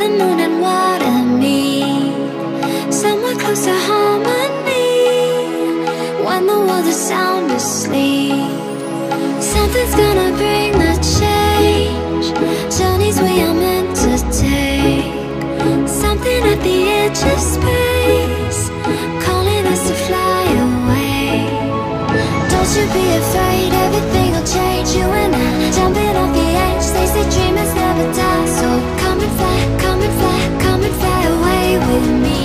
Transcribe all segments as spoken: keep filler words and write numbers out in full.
the moon and water me somewhere close to harmony. When the world is sound asleep, something's gonna bring the change. Journeys we are meant to take, something at the edge of space, calling us to fly away. Don't you be afraid, everything will change. You and I, jumping off the edge. They say dreamers never die, so come and fly, come and fly, come and fly away with me.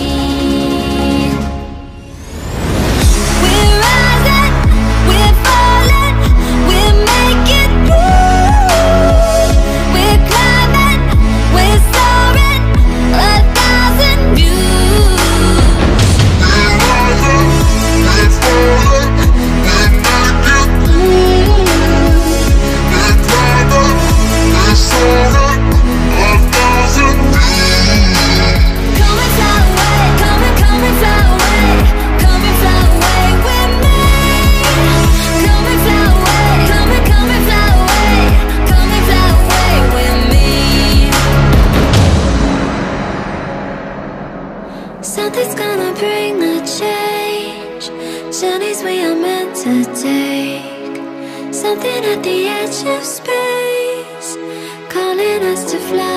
We're rising, we're falling, we're making through. We're climbing, we're soaring, a thousand views. We're rising, we're falling, we're making through. We're climbing, we're soaring, a thousand views. Come and fly away, come and come and fly away, come and fly away with me. Come and fly away, come and come and fly away, come and fly away with me. Something's gonna bring the change. Journeys we are meant to take, something at the edge of space, calling us to fly